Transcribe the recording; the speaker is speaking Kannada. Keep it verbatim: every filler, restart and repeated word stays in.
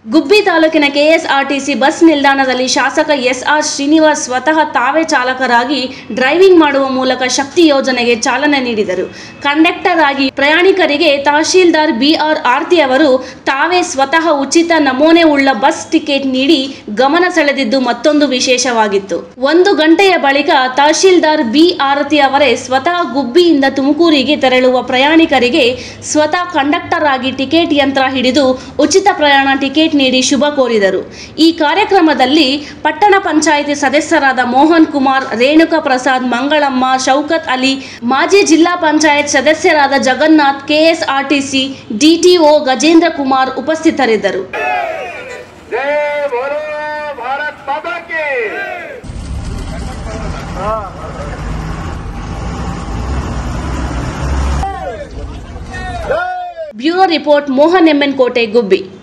ಗುಬ್ಬಿ ತಾಲೂಕಿನ ಕೆಎಸ್ಆರ್ಟಿಸಿ ಬಸ್ ನಿಲ್ದಾಣದಲ್ಲಿ ಶಾಸಕ ಎಸ್ಆರ್ ಶ್ರೀನಿವಾಸ್ ಸ್ವತಃ ತಾವೇ ಚಾಲಕರಾಗಿ ಡ್ರೈವಿಂಗ್ ಮಾಡುವ ಮೂಲಕ ಶಕ್ತಿ ಯೋಜನೆಗೆ ಚಾಲನೆ ನೀಡಿದರು. ಕಂಡಕ್ಟರ್ ಆಗಿ ಪ್ರಯಾಣಿಕರಿಗೆ ತಹಶೀಲ್ದಾರ್ ಬಿಆರ್ ಆರ್ತಿ ಅವರು ತಾವೇ ಸ್ವತಃ ಉಚಿತ ನಮೂನೆ ಉಳ್ಳ ಬಸ್ ಟಿಕೆಟ್ ನೀಡಿ ಗಮನ ಸೆಳೆದಿದ್ದು ಮತ್ತೊಂದು ವಿಶೇಷವಾಗಿತ್ತು. ಒಂದು ಗಂಟೆಯ ಬಳಿಕ ತಹಶೀಲ್ದಾರ್ ಬಿ ಆರತಿ ಅವರೇ ಸ್ವತಃ ಗುಬ್ಬಿಯಿಂದ ತುಮಕೂರಿಗೆ ತೆರಳುವ ಪ್ರಯಾಣಿಕರಿಗೆ ಸ್ವತಃ ಕಂಡಕ್ಟರ್ ಆಗಿ ಟಿಕೆಟ್ ಯಂತ್ರ ಹಿಡಿದು ಉಚಿತ ಪ್ರಯಾಣ ಟಿಕೆಟ್ ನೀಡಿ ಶುಭ ಕೋರಿದರು. ಈ ಕಾರ್ಯಕ್ರಮದಲ್ಲಿ ಪಟ್ಟಣ ಪಂಚಾಯಿತಿ ಸದಸ್ಯರಾದ ಮೋಹನ್ ಕುಮಾರ್, ರೇಣುಕಾ ಪ್ರಸಾದ್, ಮಂಗಳಮ್ಮ, ಶೌಕತ್ ಅಲಿ, ಮಾಜಿ ಜಿಲ್ಲಾ ಪಂಚಾಯತ್ ಸದಸ್ಯರಾದ ಜಗನ್ನಾಥ್, ಕೆಎಸ್ಆರ್ಟಿಸಿ ಡಿಟಿಒ ಗಜೇಂದ್ರ ಕುಮಾರ್ ಉಪಸ್ಥಿತರಿದ್ದರು. Bureau report, Mohan M N Kote, ಗುಬ್ಬಿ.